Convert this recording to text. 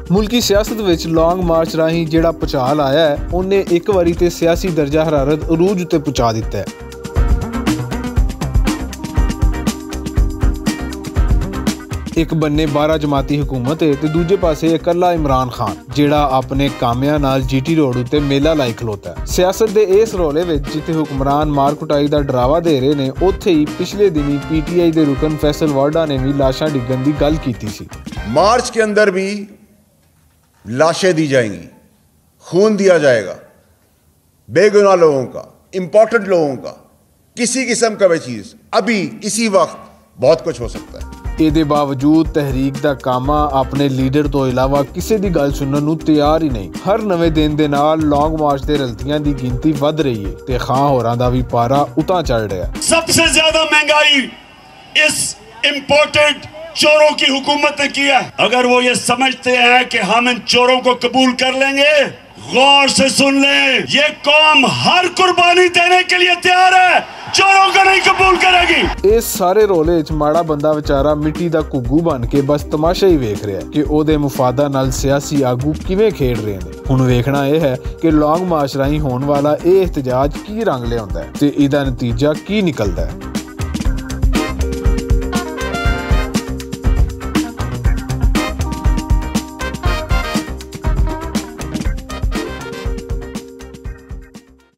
मुल्की सियासत विच लॉन्ग मार्च राही जिहड़ा भुचाल आया है उन्हें एक बारी ते सियासी दर्जा हरारत अरूज उत्ते पहुंचा दिता है। एक बन्ने 12 जमाती हुकूमत है ते दूजे पासे इकल्ला इमरान खान जिहड़ा अपने कामियां नाल जीटी रोड उत्ते मेला लाई खलोता है। सियासत दे इस रोले विच जिथे हुक्मरान मार कुटाई दा डरावा दे रहे ने उत्थे ही पिछले दिनी पीटीआई दे रुकन फैसल वाडा ने भी लाशां डिगन दी गल कीती सी। मार्च के अंदर भी लाशें दी जाएंगी, खून दिया जाएगा, बेगुनाह लोगों का, इंपॉर्टेंट लोगों का, किसी किस्म का भी चीज अभी इसी वक्त बहुत कुछ हो सकता है। ਇਹਦੇ ਬਾਵਜੂਦ ਤਹਿਰੀਕ ਦਾ ਕਾਮਾ ਆਪਣੇ ਲੀਡਰ ਤੋਂ ਇਲਾਵਾ ਕਿਸੇ ਦੀ ਗੱਲ ਸੁਣਨ ਨੂੰ ਤਿਆਰ ਹੀ ਨਹੀਂ। ਹਰ ਨਵੇਂ ਦਿਨ ਦੇ ਨਾਲ ਲੌਂਗ ਮਾਰਚ ਦੇ ਰਲਤੀਆਂ ਦੀ ਗਿਣਤੀ ਵੱਧ ਰਹੀ ਹੈ ਤੇ ਖਾਂ ਹੋਰਾਂ ਦਾ ਵੀ ਪਾਰਾ ਉਤਾਂ ਚੜ ਰਿਹਾ। सबसे ज्यादा महंगाई इस इंपोर्टेड चोरों की हुकूमत ने की है। अगर वो ये समझते हैं कि हम इन चोरों को कबूल कर लेंगे, गौर से सुन लें, ये कौम हर कुर्बानी देने के लिए तैयार है, चोरों को नहीं कबूल करेगी। इस सारे रोले च माड़ा बंदा बेचारा मिट्टी दा घुग्गू बन के बस तमाशा ही वेख रहा है कि ओदे मुफादा नाल सियासी आगू किवें खेड रहे ने। हुण वेखना यह है कि लॉन्ग मार्च राही होने वाला यह एहतजाज की रंग लियाउंदा है ते इहदा नतीजा की निकलदा है।